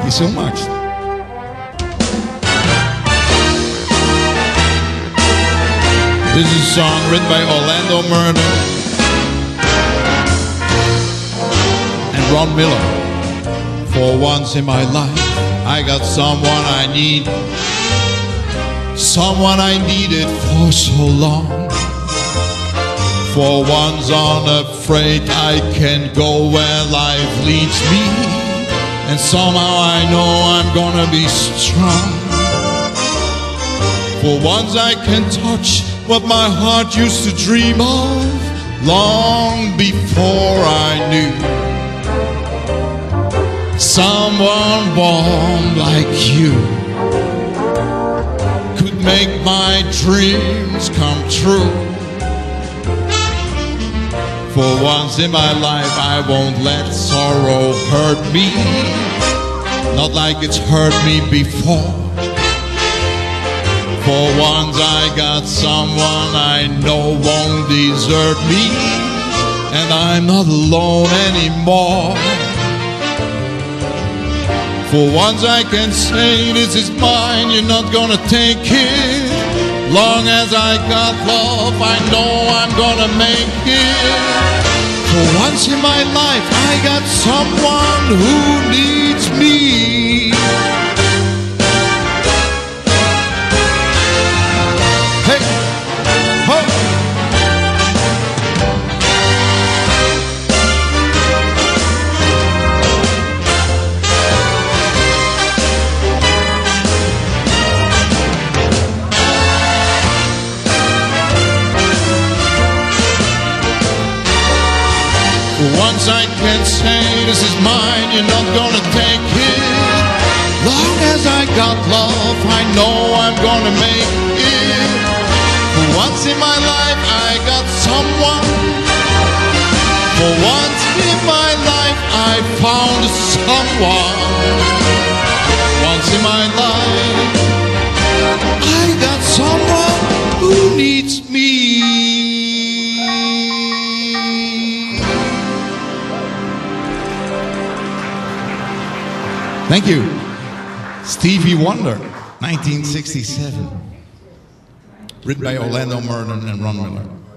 you so much. This is a song written by Orlando Murden and Ron Miller. For once in my life, I got someone I need, someone I needed for so long. For once unafraid, I can go where life leads me, and somehow I know I'm gonna be strong. For once I can touch what my heart used to dream of long before I knew someone warm like you could make my dreams come true. For once in my life, I won't let sorrow hurt me, not like it's hurt me before. For once I got someone I know won't desert me, and I'm not alone anymore. For once I can say this is mine, you're not gonna take it. Long as I got love, I know I'm gonna make it. For once in my life, I got someone who needs me. Hey, ho! Once I can say this is mine, you're not gonna take it. Long as I got love, I know I'm gonna make it. For once in my life, I got someone. For once in my life, I found someone. Once in my life, I got someone who needs me. Thank you. Stevie Wonder, 1967. Written by Orlando Murden and Ron Miller.